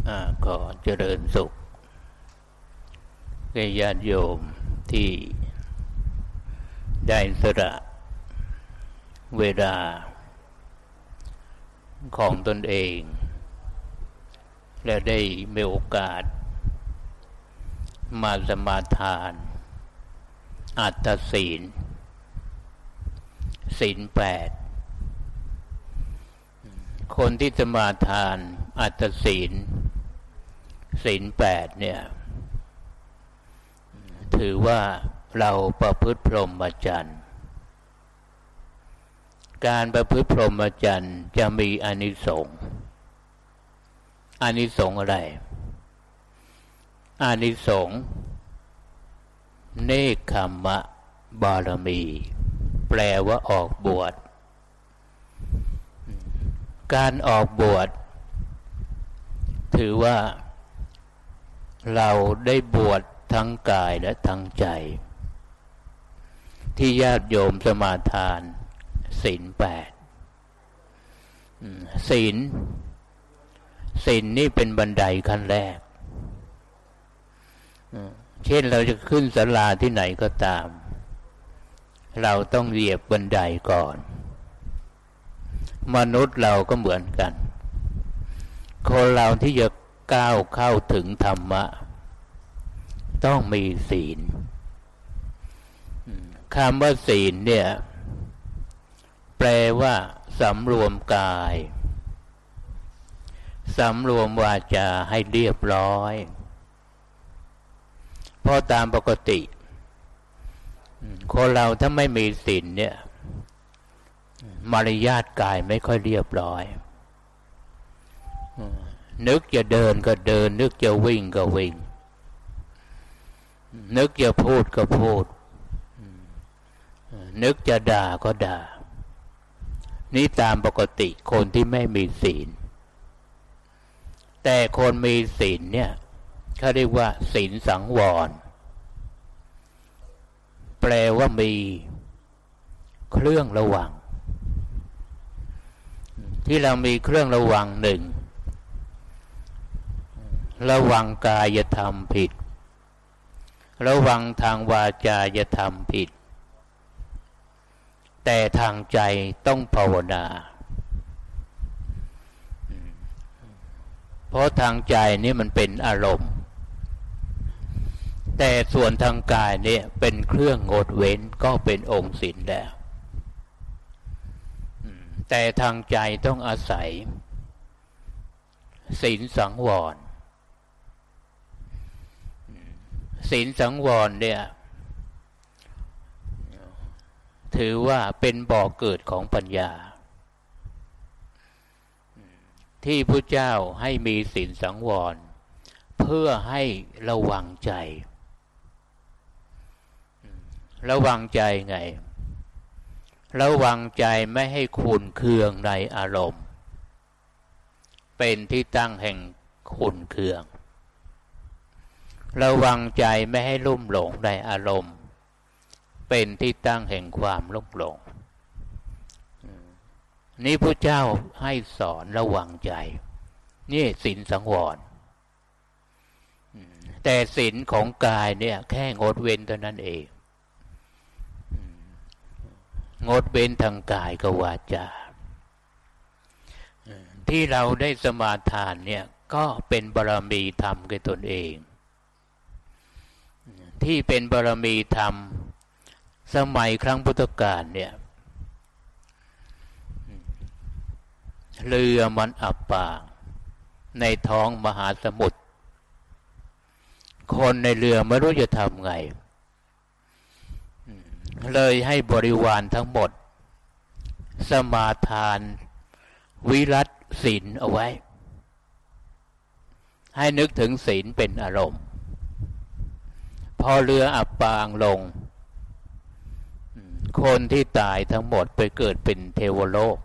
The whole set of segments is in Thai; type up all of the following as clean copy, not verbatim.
ก็เจริญสุขแก่ญาติโยมที่ได้สละเวลาของตนเองและได้มีโอกาสมาสมาทานอัตถศีลศีล8คนที่สมาทานอัตถศีลศีล8เนี่ยถือว่าเราประพฤติพรหมจรรย์การประพฤติพรหมจรรย์จะมีอานิสงส์อานิสงส์อะไรอานิสงส์เนกขัมมะบารมีแปลว่าออกบวชการออกบวชถือว่าเราได้บวชทั้งกายและทั้งใจที่ญาติโยมสมาทานศีล8ศีลนี่เป็นบันไดขั้นแรกเช่นเราจะขึ้นศาลาที่ไหนก็ตามเราต้องเหยียบบันไดก่อนมนุษย์เราก็เหมือนกันคนเราที่จะก้าวเข้าถึงธรรมะต้องมีศีลคำว่าศีลเนี่ยแปลว่าสำรวมกายสำรวมวาจาให้เรียบร้อยเพราะตามปกติคนเราถ้าไม่มีศีลเนี่ยมารยาทกายไม่ค่อยเรียบร้อยนึกจะเดินก็เดินนึกจะวิ่งก็วิ่งนึกจะพูดก็พูดนึกจะด่าก็ด่านี่ตามปกติคนที่ไม่มีศีลแต่คนมีศีลเนี่ยเขาเรียกว่าศีลสังวรแปลว่ามีเครื่องระวังที่เรามีเครื่องระวังหนึ่งระวังกายธรรมผิดระวังทางวาจาธรรมผิดแต่ทางใจต้องภาวนาเพราะทางใจนี่มันเป็นอารมณ์แต่ส่วนทางกายเนี่ยเป็นเครื่องงดเว้นก็เป็นองค์ศีลแล้วแต่ทางใจต้องอาศัยศีลสังวรศีลสังวรเนี่ยถือว่าเป็นบ่อเกิดของปัญญาที่พระเจ้าให้มีศีลสังวรเพื่อให้ระวังใจระวังใจไงระวังใจไม่ให้ขุ่นเคืองในอารมณ์เป็นที่ตั้งแห่งขุ่นเคืองระวังใจไม่ให้ลุ่มหลงในอารมณ์เป็นที่ตั้งแห่งความลุ่มหลงนี่พระเจ้าให้สอนระวังใจนี่ศีลสังวรแต่ศีลของกายเนี่ยแค่งดเว้นเท่านั้นเองงดเว้นทางกายกับวาจาที่เราได้สมาทานเนี่ยก็เป็นบารมีธรรมแก่ตนเองที่เป็นบารมีธรรมสมัยครั้งพุทธกาลเนี่ยเรือมันอับปางในท้องมหาสมุทรคนในเรือไม่รู้จะทำไงเลยให้บริวารทั้งหมดสมาทานวิรัตศีลเอาไว้ให้นึกถึงศีลเป็นอารมณ์พอเรืออับปางลงคนที่ตายทั้งหมดไปเกิดเป็นเทวโลก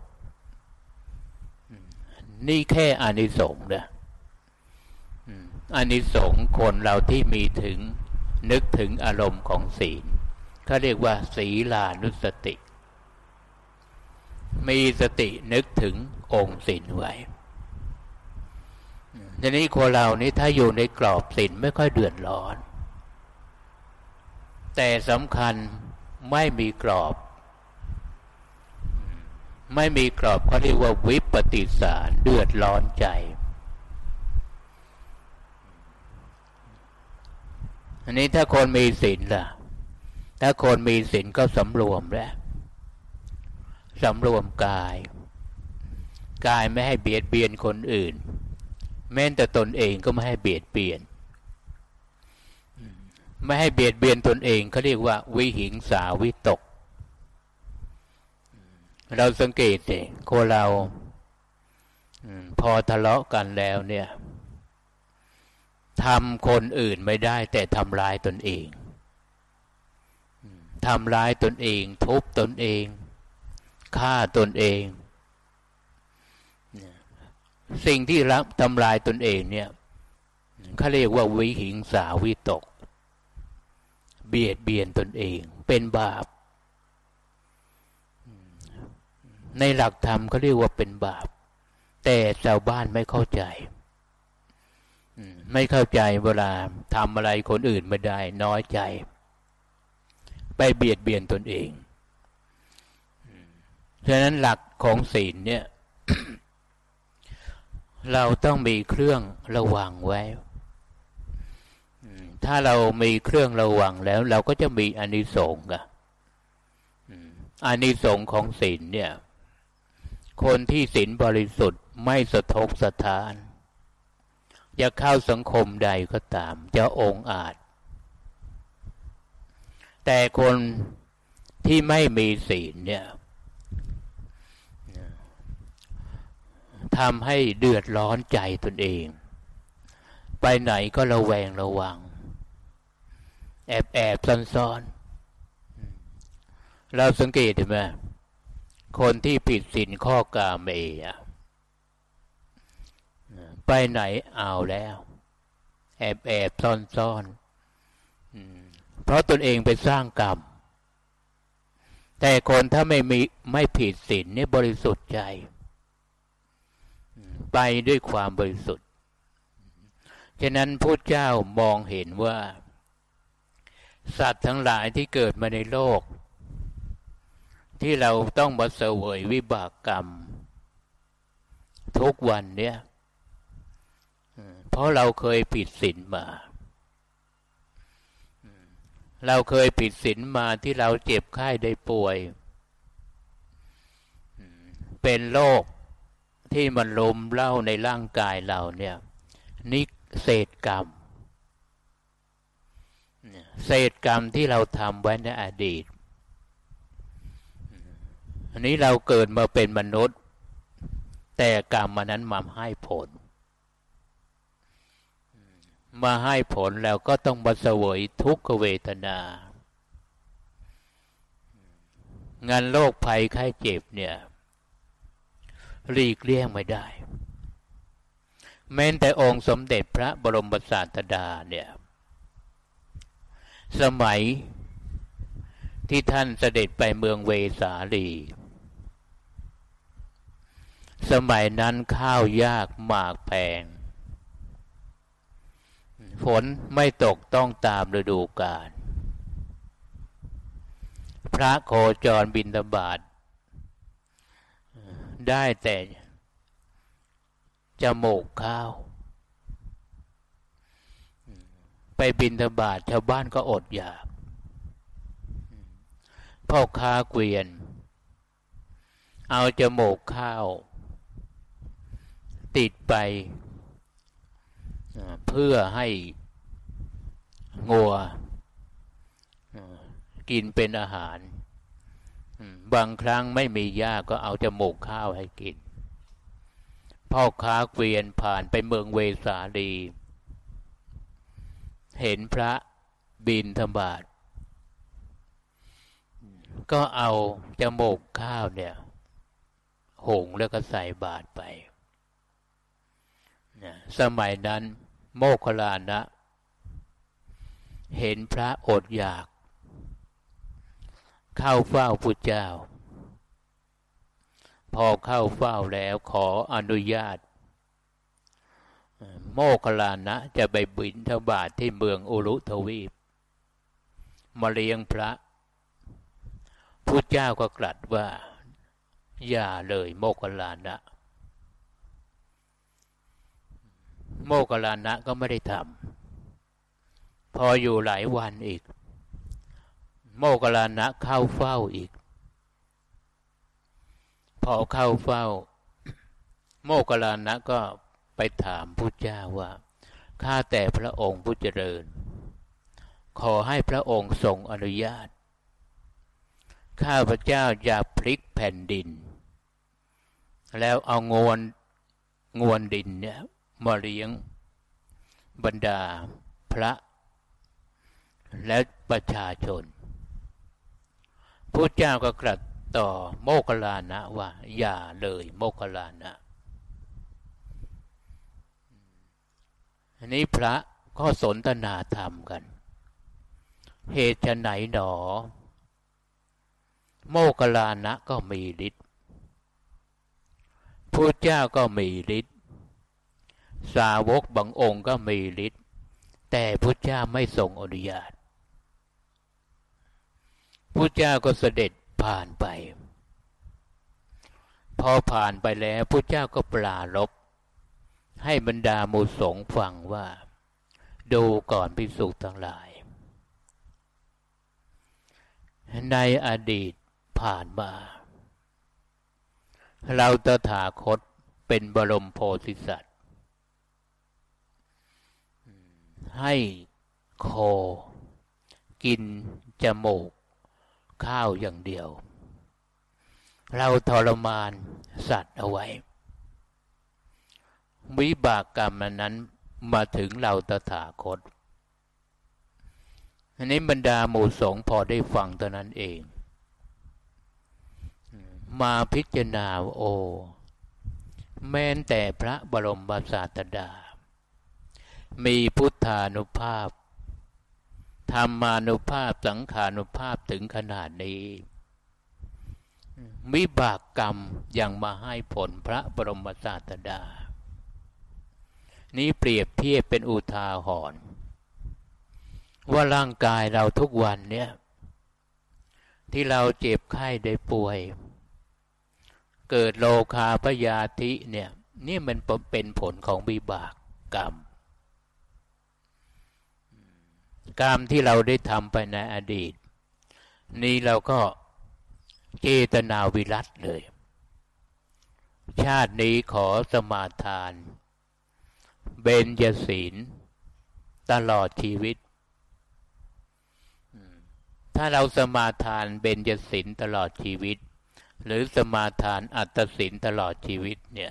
นี่แค่อานิสงส์นะอานิสงส์คนเราที่มีถึงนึกถึงอารมณ์ของศีลเขาเรียกว่าศีลานุสติมีสตินึกถึงองค์ศีลไว้ทีนี้คนเรานี้ถ้าอยู่ในกรอบศีลไม่ค่อยเดือดร้อนแต่สำคัญไม่มีกรอบเขาเรียกว่าวิปฏิสารเดือดร้อนใจอันนี้ถ้าคนมีศีลล่ะถ้าคนมีศีลก็สำรวมแล้วสำรวมกายไม่ให้เบียดเบียนคนอื่นแม้แต่ตนเองก็ไม่ให้เบียดเบียนไม่ให้เบียดเบียนตนเองเขาเรียกว่าวิหิงสาวิตกเราสังเกตสิคนเราพอทะเลาะกันแล้วเนี่ยทำคนอื่นไม่ได้แต่ทำร้ายตนเองทำร้ายตนเองทุบตนเองฆ่าตนเองสิ่งที่ทำลายตนเองเนี่ยเขาเรียกว่าวิหิงสาวิตกเบียดเบียนตนเองเป็นบาปในหลักธรรมเขาเรียกว่าเป็นบาปแต่ชาวบ้านไม่เข้าใจเวลาทำอะไรคนอื่นไม่ได้น้อยใจไปเบียดเบียนตนเองฉะนั้นหลักของศีลเนี่ย เราต้องมีเครื่องระวังไว้ถ้าเรามีเครื่องระวังแล้วเราก็จะมีอานิสงส์อานิสงส์ของศีลเนี่ยคนที่ศีลบริสุทธิ์ไม่สะทกสะท้านจะเข้าสังคมใดก็ตามจะองอาจแต่คนที่ไม่มีศีลเนี่ยทำให้เดือดร้อนใจตนเองไปไหนก็ระแวงระวังแอบซ่อนเราสังเกตเห็นไหมคนที่ผิดศีลข้อกาเมไปไหนเอาแล้วแอบซ่อนเพราะตนเองไปสร้างกรรมแต่คนถ้าไม่ผิดศีลนี่บริสุทธิ์ใจไปด้วยความบริสุทธิ์ฉะนั้นพุทธเจ้ามองเห็นว่าสัตว์ทั้งหลายที่เกิดมาในโลกที่เราต้องมาเสวยวิบากกรรมทุกวันเนี่ยเพราะเราเคยผิดศีลมาที่เราเจ็บไข้ได้ป่วยเป็นโรคที่มันลมเล่าในร่างกายเราเนี่ยนี่เศษกรรมที่เราทำไว้ในอดีตอันนี้เราเกิดมาเป็นมนุษย์แต่กรรมมันนั้นมาให้ผลแล้วก็ต้องมาเสวยทุกขเวทนางานโรคภัยไข้เจ็บเนี่ยหลีกเลี่ยงไม่ได้แม้แต่องค์สมเด็จพระบรมศาสดาเนี่ยสมัยที่ท่านเสด็จไปเมืองเวสาลีสมัยนั้นข้าวยากหมากแพงฝนไม่ตกต้องตามฤดูกาลพระโคจรบิณฑบาตได้แต่จมูกข้าวไปบิณฑบาตชาวบ้านก็อดอยากพ่อค้าเกวียนเอาจมูกข้าวติดไปเพื่อให้งัวกินเป็นอาหารบางครั้งไม่มีหญ้าก็เอาจมูกข้าวให้กินพ่อค้าเกวียนผ่านไปเมืองเวสาลีเห็นพระบิณฑบาตก็เอาจมูกข้าวเนี่ยหุงแล้วก็ใส่บาตรไปสมัยนั้นโมคคัลลานะเห็นพระอดอยากเข้าเฝ้าพุทธเจ้าพอเข้าเฝ้าแล้วขออนุญาตโมคคัลลานะจะไปบิณฑบาตที่เมืองอุรุทวีปมาเลี้ยงพระพุทธเจ้าก็ตรัสว่าอย่าเลยโมคคัลลานะโมคคัลลานะก็ไม่ได้ทำพออยู่หลายวันอีกโมคคัลลานะเข้าเฝ้าอีกพอเข้าเฝ้าโมคคัลลานะก็ไปถามพุทธเจ้าว่าข้าแต่พระองค์ผู้เจริญขอให้พระองค์ทรงอนุญาตข้าพระเจ้าอย่าพลิกแผ่นดินแล้วเอางวนดินเนี่ยมาเลี้ยงบรรดาพระและประชาชนพุทธเจ้าก็ตรัสต่อโมคคัลลานะว่าอย่าเลยโมคคัลลานะอันนี้พระก็สนทนาธรรมกันเหตุไฉนหนอโมคคัลลานะก็มีฤทธิ์พุทธเจ้าก็มีฤทธิ์สาวกบางองค์ก็มีฤทธิ์แต่พุทธเจ้าไม่ทรงอนุญาตพุทธเจ้าก็เสด็จผ่านไปพอผ่านไปแล้วพุทธเจ้าก็ปรารภให้บรรดาหมู่สงฆ์ฟังว่าดูก่อนภิกษุทั้งหลายในอดีตผ่านมาเราตถาคตเป็นบรมโพธิสัตว์ให้โคกินจมูกข้าวอย่างเดียวเราทรมานสัตว์เอาไว้วิบากกรรมนั้นมาถึงเราตถาคตอันนี้บรรดาหมู่สงฆ์พอได้ฟังเท่านั้นเองมาพิจารณาโอ้แม้แต่พระบรมศาสดามีพุทธานุภาพธรรมานุภาพสังขานุภาพถึงขนาดนี้วิบากกรรมยังมาให้ผลพระบรมศาสดานี้เปรียบเทียบเป็นอุทาหรณ์ว่าร่างกายเราทุกวันเนี่ยที่เราเจ็บไข้ได้ป่วยเกิดโรคาพยาธิเนี่ยนี่มันเป็นผลของวิบากกรรมที่เราได้ทำไปในอดีตนี้เราก็เจตนาวิรัติเลยชาตินี้ขอสมาทานเบญจศีลตลอดชีวิตถ้าเราสมาทานเบญจศีลตลอดชีวิตหรือสมาทานอัตตศีลตลอดชีวิตเนี่ย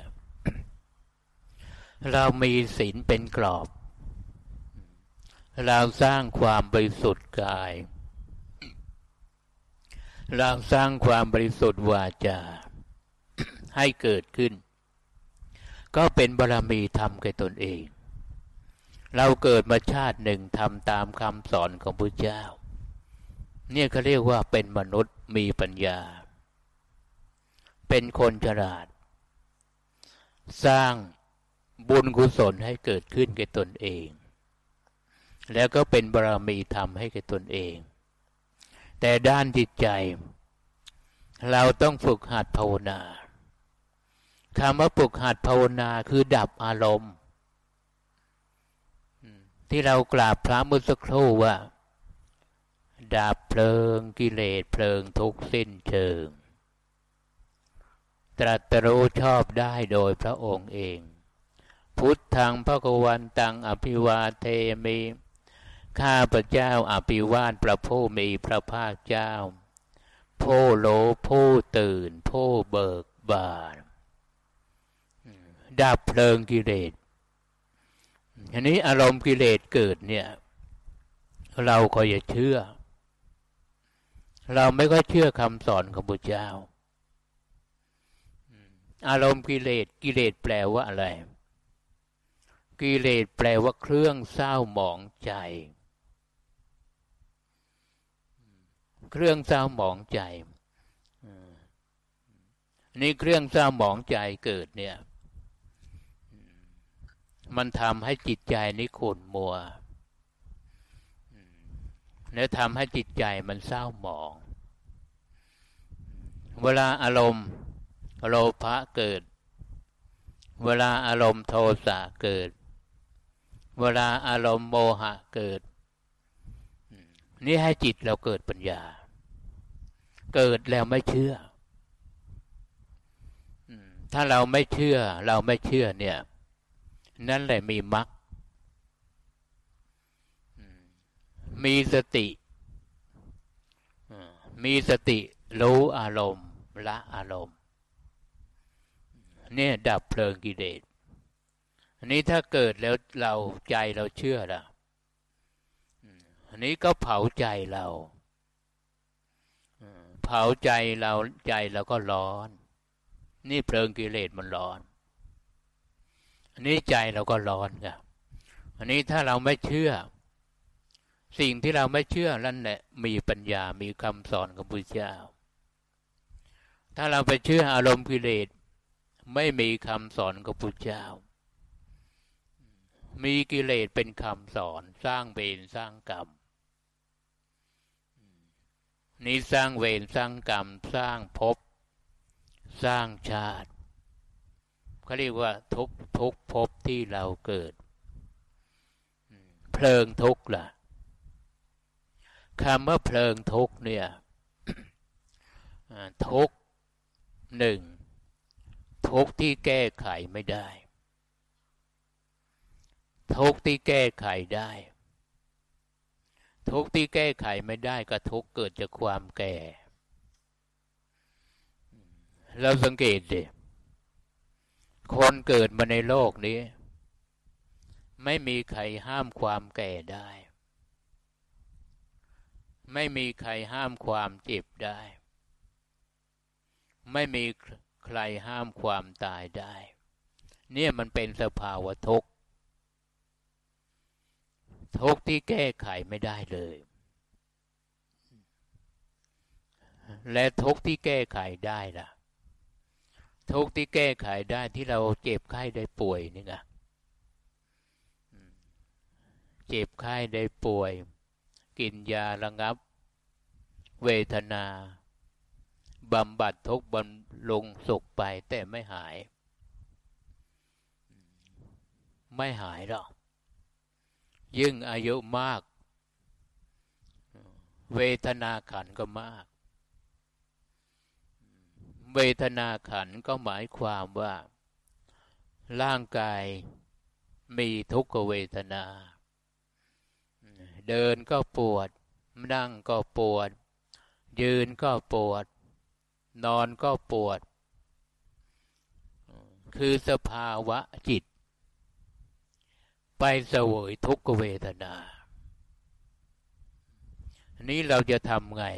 เรามีศีลเป็นกรอบเราสร้างความบริสุทธิ์กายเราสร้างความบริสุทธิ์วาจาให้เกิดขึ้นก็เป็นบารมีธรรมแก่ตนเองเราเกิดมาชาติหนึ่งทำตามคำสอนของพระเจ้าเนี่ยเขาเรียกว่าเป็นมนุษย์มีปัญญาเป็นคนฉลาดสร้างบุญกุศลให้เกิดขึ้นแก่ตนเองแล้วก็เป็นบารมีธรรมให้แก่ตนเองแต่ด้านจิตใจเราต้องฝึกหัดภาวนาคำว่าฝึกหัดภาวนาคือดับอารมณ์ที่เรากราบพระเมื่อสักครู่ว่าดับเพลิงกิเลสเพลิงทุกข์สิ้นเชิงตรัสรู้ชอบได้โดยพระองค์เองพุทธังภควันตังอภิวาเทมิข้าพระเจ้าอภิวาทพระผู้มีพระภาคเจ้าผู้รู้ผู้ตื่นผู้เบิกบานดับเพลิงกิเลสอันนี้อารมณ์กิเลสเกิดเนี่ยเราก็อย่าเชื่อเราไม่ก็เชื่อคำสอนของพระเจ้าอารมณ์กิเลสแปลว่าอะไรกิเลสแปลว่าเครื่องเศร้าหมองใจเครื่องเศร้าหมองใจนี่เครื่องเศร้าหมองใจเกิดเนี่ยมันทำให้จิตใจนี่ขุ่นมัวและทำให้จิตใจมันเศร้าหมองเวลาอารมณ์โลภะเกิดเวลาอารมณ์โทสะเกิดเวลาอารมณ์โมหะเกิดนี่ให้จิตเราเกิดปัญญาเกิดแล้วไม่เชื่อถ้าเราไม่เชื่อเนี่ยนั่นแหละมีมรรคมีสติรู้อารมณ์ละอารมณ์เนี่ยดับเพลิงกิเลสอันนี้ถ้าเกิดแล้วเราใจเราเชื่อละอันนี้ก็เผาใจเราใจเราก็ร้อนนี่เพลิงกิเลสมันร้อนอันนี้ใจเราก็ร้อนครับอันนี้ถ้าเราไม่เชื่อสิ่งที่เราไม่เชื่อนั่นแหละมีปัญญามีคำสอนของพระพุทธเจ้าถ้าเราไปเชื่ออารมณ์กิเลสไม่มีคำสอนของพระพุทธเจ้ามีกิเลสเป็นคำสอนสร้างเวรสร้างกรรมนี่สร้างเวรสร้างกรรมสร้างภพสร้างชาติเขาเรียกว่าทุกภพที่เราเกิดเพลิงทุกข์ล่ะคำว่าเพลิงทุกข์เนี่ยทุกข์หนึ่งทุกข์ที่แก้ไขไม่ได้ทุกข์ที่แก้ไขได้ทุกข์ที่แก้ไขไม่ได้ก็ทุกข์เกิดจากความแก่เราสังเกตดิคนเกิดมาในโลกนี้ไม่มีใครห้ามความแก่ได้ไม่มีใครห้ามความเจ็บได้ไม่มีใครห้ามความตายได้เนี่ยมันเป็นสภาวะทุกข์ที่แก้ไขไม่ได้เลยและทุกข์ที่แก้ไขได้ล่ะทุกข์ที่แก้ไขได้ที่เราเจ็บไข้ได้ป่วยนี่ไงเจ็บไข้ได้ป่วยกินยาระงับเวทนาบำบัดทุกข์บำรุงสุขไปแต่ไม่หายหรอกยิ่งอายุมากเวทนาขันธ์ก็มากเวทนาขันธ์ก็หมายความว่าร่างกายมีทุกขเวทนาเดินก็ปวดนั่งก็ปวดยืนก็ปวดนอนก็ปวดคือสภาวะจิตไปเสวยทุกขเวทนาอันนี้เราจะทำไง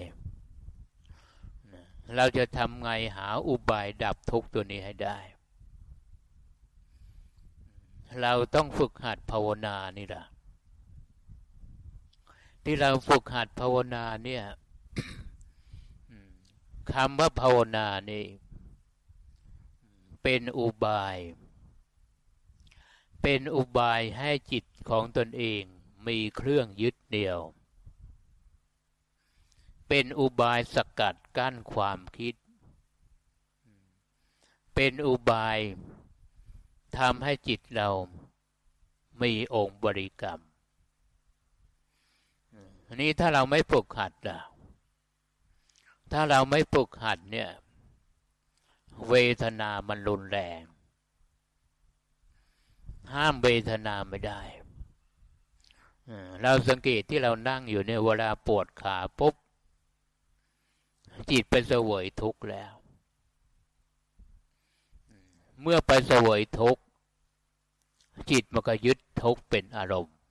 หาอุบายดับทุกข์ตัวนี้ให้ได้เราต้องฝึกหัดภาวนานี่แหละที่เราฝึกหัดภาวนาเนี่ยคำว่าภาวนานี่เป็นอุบายให้จิตของตนเองมีเครื่องยึดเหนี่ยวเป็นอุบายสกัดกั้นความคิดเป็นอุบายทำให้จิตเรามีองค์บริกรรมอันนี้ถ้าเราไม่ฝึกหัดล่ะถ้าเราไม่ฝึกหัดเนี่ยเวทนามันรุนแรงห้ามเวทนาไม่ได้เราสังเกตที่เรานั่งอยู่เนี่ยเวลาปวดขาปุ๊บจิตไปเสวยทุกข์แล้วเมื่อไปเสวยทุกข์จิตมันก็ยึดทุกข์เป็นอารมณ์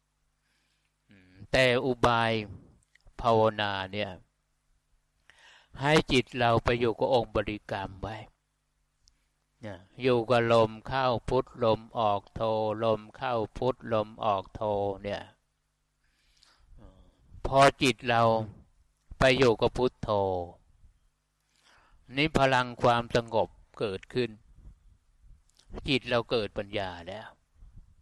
แต่อุบายภาวนาเนี่ยให้จิตเราไปอยู่กับองค์บริกรรมไว้อยู่กับลมเข้าพุทลมออกโทลมเข้าพุทลมออกโทเนี่ยพอจิตเราไปอยู่กับพุทโธนี่พลังความสงบเกิดขึ้นจิตเราเกิดปัญญาแล้ว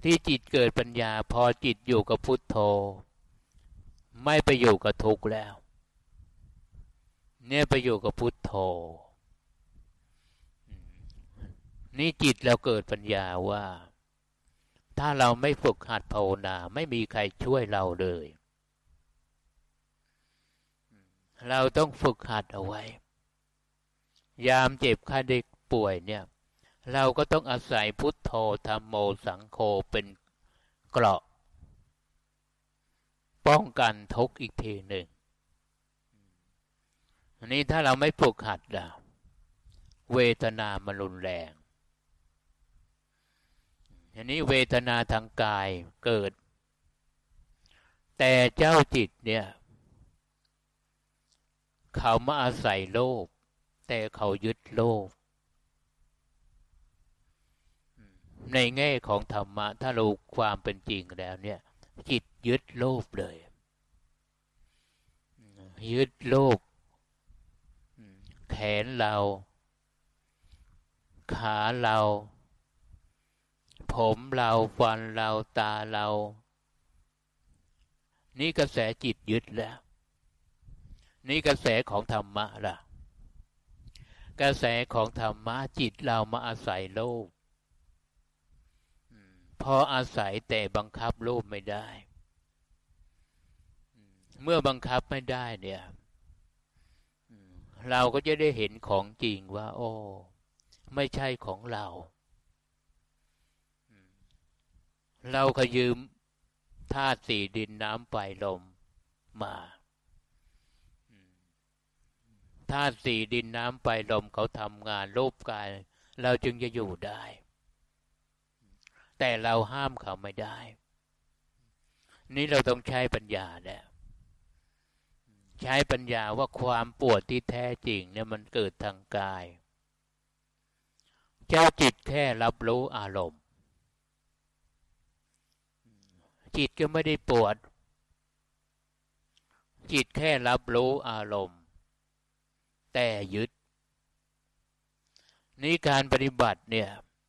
ที่จิตเกิดปัญญาพอจิตอยู่กับพุทโธไม่ไปอยู่กับทุกข์แล้วเนี่ยไปอยู่กับพุทโธนี่จิตเราเกิดปัญญาว่าถ้าเราไม่ฝึกหัดภาวนาไม่มีใครช่วยเราเลยเราต้องฝึกหัดเอาไว้ยามเจ็บไข้ได้ป่วยเนี่ยเราก็ต้องอาศัยพุทโธธัมโมสังโฆเป็นเกราะป้องกันทุกข์อีกทีหนึ่งอันนี้ถ้าเราไม่ฝึกหัดล่ะเวทนามันรุนแรงอันนี้เวทนาทางกายเกิดแต่เจ้าจิตเนี่ยเขามาอาศัยโลภแต่เขายึดโลภในแง่ของธรรมะถ้ารู้ความเป็นจริงแล้วเนี่ยจิตยึดโลภเลยยึดโลภแขนเราขาเราผมเราฟันเราตาเรานี่กระแสจิตยึดแล้วนี่กระแสของธรรมะล่ะกระแสของธรรมะจิตเรามาอาศัยโลภพออาศัยแต่บังคับโลภไม่ได้เมื่อบังคับไม่ได้เนี่ยเราก็จะได้เห็นของจริงว่าโอ้ไม่ใช่ของเราเราขยืมธาตุสี่ดินน้ำไฟลมมาธาตุสี่ดินน้ำไฟลมเขาทำงานรูปกายเราจึงจะอยู่ได้แต่เราห้ามเขาไม่ได้นี่เราต้องใช้ปัญญาเนี่ยใช้ปัญญาว่าความปวดที่แท้จริงเนี่ยมันเกิดทางกายเจ้าจิตแค่รับรู้อารมณ์จิตก็ไม่ได้ปวดจิตแค่รับรู้อารมณ์แต่ยึดนี่การปฏิบัติเนี่ย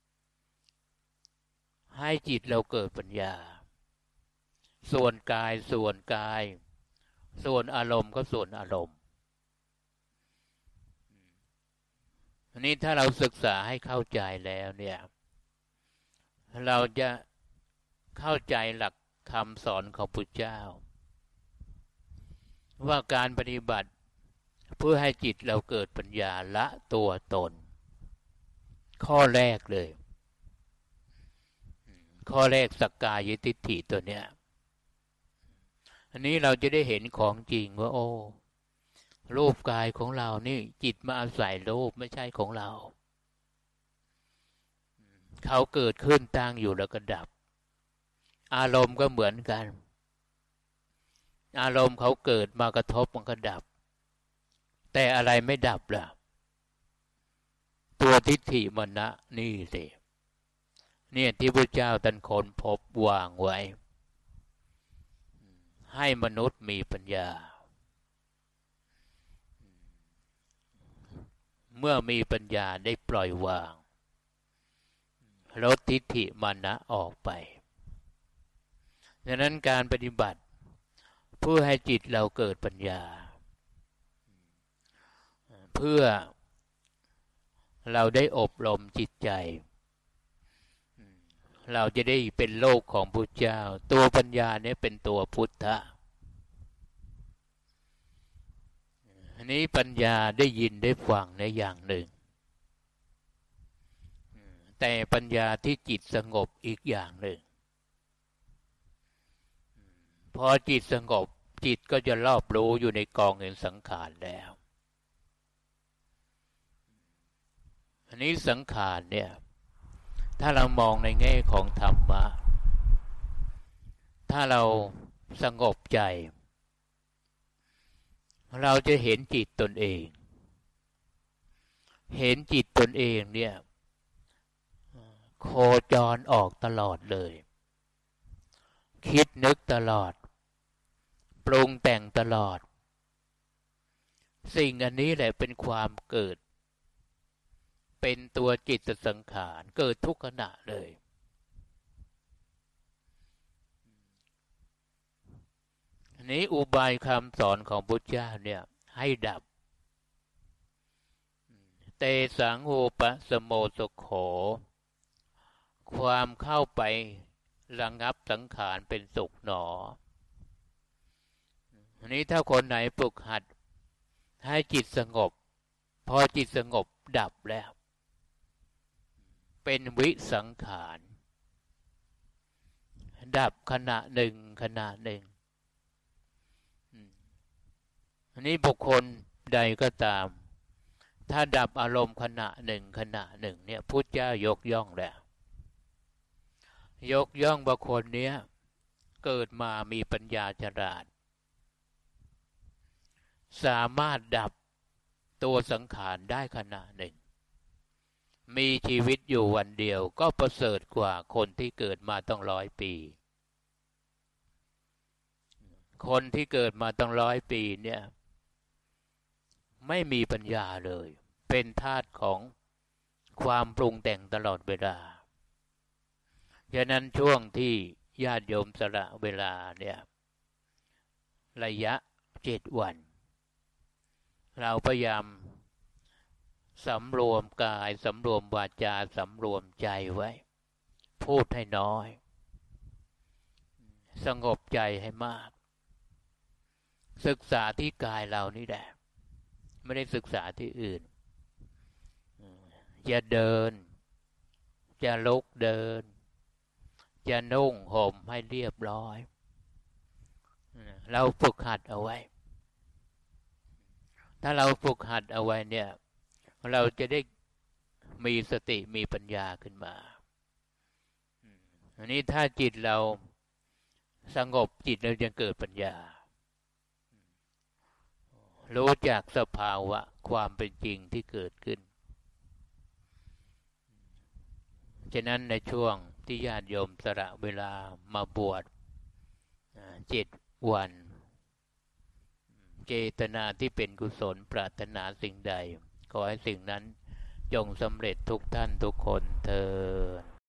ให้จิตเราเกิดปัญญาส่วนกายส่วนกายส่วนอารมณ์ก็ส่วนอารมณ์อันนี้ถ้าเราศึกษาให้เข้าใจแล้วเนี่ยเราจะเข้าใจหลักคำสอนของพุทธเจ้าว่าการปฏิบัติเพื่อให้จิตเราเกิดปัญญาละตัวตนข้อแรกเลยข้อแรกสักกายทิฏฐิตัวเนี้ยอันนี้เราจะได้เห็นของจริงว่าโอ้รูปกายของเรานี่จิตมาอาศัยรูปไม่ใช่ของเราเขาเกิดขึ้นตั้งอยู่แล้วก็ดับอารมณ์ก็เหมือนกันอารมณ์เขาเกิดมากระทบมันก็ดับแต่อะไรไม่ดับล่ะตัวทิฏฐิมานะนี่สิเนี่ยที่พระเจ้าท่านค้นพบวางไว้ให้มนุษย์มีปัญญาเมื่อมีปัญญาได้ปล่อยวางลดทิฏฐิมานะออกไปดังนั้นการปฏิบัติเพื่อให้จิตเราเกิดปัญญาเพื่อเราได้อบรมจิตใจเราจะได้เป็นโลกของพุทธเจ้าตัวปัญญาเนี่ยเป็นตัวพุทธะอันนี้ปัญญาได้ยินได้ฟังในอย่างหนึ่งแต่ปัญญาที่จิตสงบอีกอย่างหนึ่งพอจิตสงบจิตก็จะรอบรู้อยู่ในกองแห่งสังขารแล้วอันนี้สังขารเนี่ยถ้าเรามองในแง่ของธรรมะถ้าเราสงบใจเราจะเห็นจิตตนเองเห็นจิตตนเองเนี่ยโคจรออกตลอดเลยคิดนึกตลอดปรุงแต่งตลอดสิ่งอันนี้แหละเป็นความเกิดเป็นตัวจิตสังขารเกิดทุกขณะเลยนี้อุบายคำสอนของพุทธเจ้าเนี่ยให้ดับเตสังโหปะสโมสโขความเข้าไประงับสังขารเป็นสุขหนออันนี้ถ้าคนไหนฝึกหัดให้จิตสงบพอจิตสงบดับแล้วเป็นวิสังขารดับขณะหนึ่งขณะหนึ่งอันนี้บุคคลใดก็ตามถ้าดับอารมณ์ขณะหนึ่งขณะหนึ่งเนี่ยพุทธเจ้ายกย่องแล้วยกย่องบุคคลเนี้ยเกิดมามีปัญญาฉลาดสามารถดับตัวสังขารได้ขณะหนึ่งมีชีวิตอยู่วันเดียวก็ประเสริฐกว่าคนที่เกิดมาต้อง100 ปีคนที่เกิดมาต้อง100 ปีเนี่ยไม่มีปัญญาเลยเป็นทาสของความปรุงแต่งตลอดเวลาฉะนั้นช่วงที่ญาติโยมสละเวลาเนี่ยระยะ7 วันเราพยายามสำรวมกายสำรวมวาจาสำรวมใจไว้พูดให้น้อยสงบใจให้มากศึกษาที่กายเรานี่แหละไม่ได้ศึกษาที่อื่นจะเดินจะลุกเดินจะนุ่งห่มให้เรียบร้อยเราฝึกหัดเอาไว้ถ้าเราฝึกหัดเอาไว้เนี่ยเราจะได้มีสติมีปัญญาขึ้นมาอันนี้ถ้าจิตเราสงบจิตเราจะเกิดปัญญารู้จักสภาวะความเป็นจริงที่เกิดขึ้นฉะนั้นในช่วงที่ญาติโยมสละเวลามาบวช7 วันเจตนาที่เป็นกุศลปรารถนาสิ่งใดขอให้สิ่งนั้นจงสำเร็จทุกท่านทุกคนเทอญ